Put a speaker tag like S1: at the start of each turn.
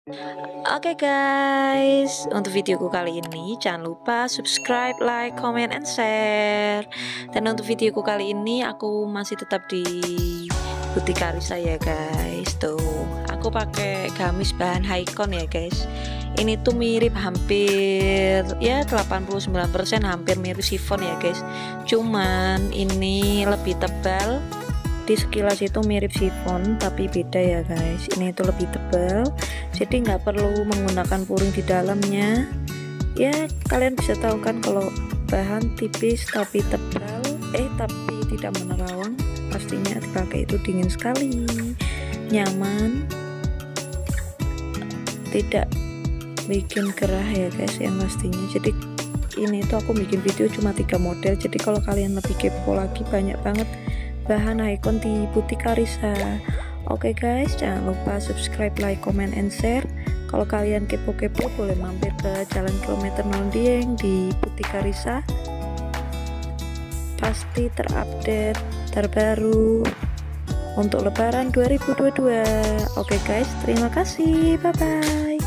S1: Oke guys, untuk videoku kali ini jangan lupa subscribe, like, comment, and share. Dan untuk videoku kali ini aku masih tetap di Butik Karisa ya guys. Tuh, aku pakai gamis bahan Haikon ya guys. Ini tuh mirip hampir ya 89% hampir mirip chiffon ya guys. Cuman ini lebih tebal. Di sekilas itu mirip chiffon tapi beda ya guys, ini itu lebih tebal jadi nggak perlu menggunakan puring di dalamnya ya. Kalian bisa tahu kan kalau bahan tipis tapi tebal tapi tidak menerawang, pastinya dipakai itu dingin sekali, nyaman, tidak bikin gerah ya guys yang pastinya. Jadi ini tuh aku bikin video cuma 3 model, jadi kalau kalian lebih kepo lagi banyak banget bahan Haikon di Butik Karisa. Oke guys, jangan lupa subscribe, like, comment, and share. Kalau kalian kepo-kepo boleh mampir ke Jalan Kilometer 0 Dieng di Butik Karisa, pasti terupdate terbaru untuk Lebaran 2022. Oke guys, terima kasih, bye bye.